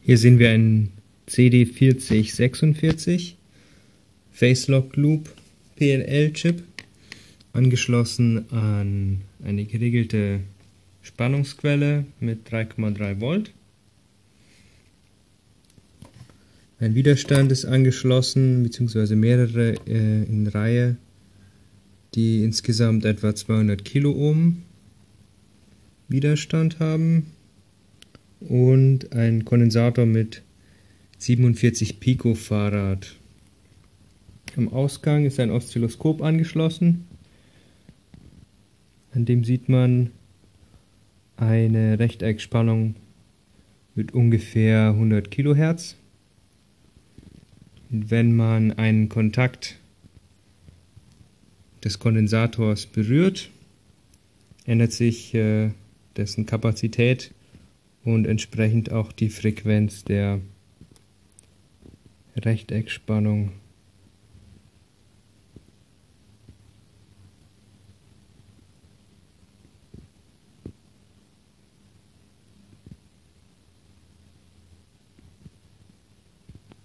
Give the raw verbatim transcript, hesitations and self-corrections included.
Hier sehen wir einen C D vierzig sechsundvierzig Face-Lock Loop P L L-Chip, angeschlossen an eine geregelte Spannungsquelle mit drei Komma drei Volt. Ein Widerstand ist angeschlossen, beziehungsweise mehrere äh, in Reihe, die insgesamt etwa zweihundert Kiloohm Widerstand haben, und ein Kondensator mit siebenundvierzig Picofarad. Am Ausgang ist ein Oszilloskop angeschlossen, an dem sieht man eine Rechteckspannung mit ungefähr hundert Kilohertz. Wenn man einen Kontakt des Kondensators berührt, ändert sich äh, dessen Kapazität und entsprechend auch die Frequenz der Rechteckspannung.